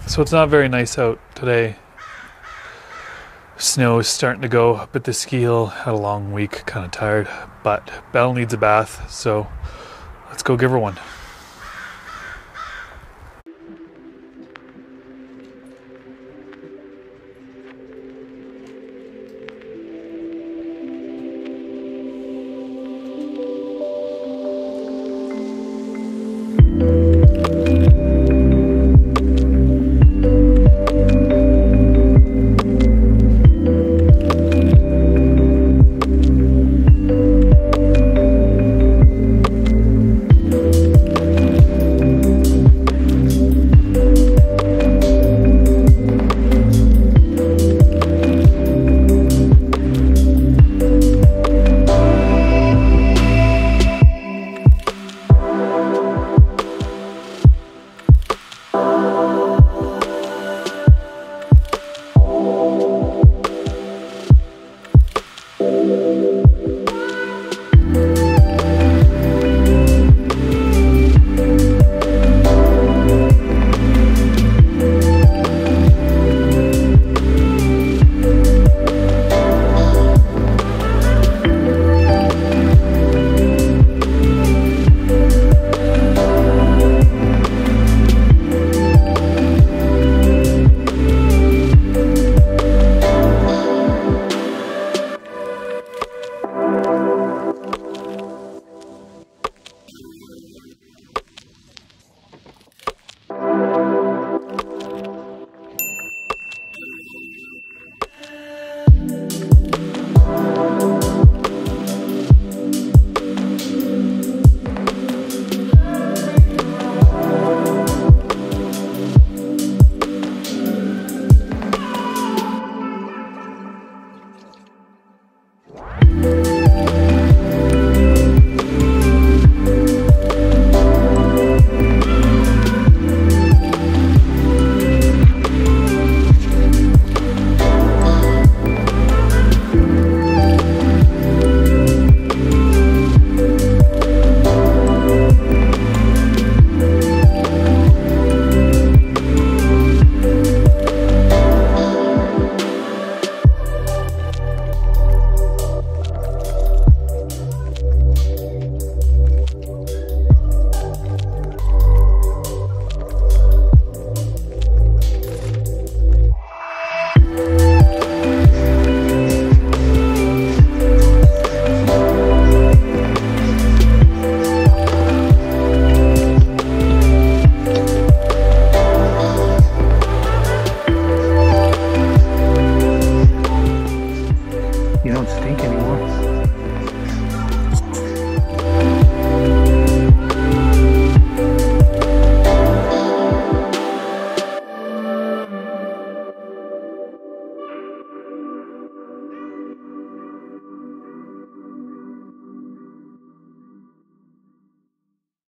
So it's not very nice out today. Snow is starting to go up at the ski hill. Had a long week, kind of tired, but Belle needs a bath, so let's go give her one. You don't stink anymore.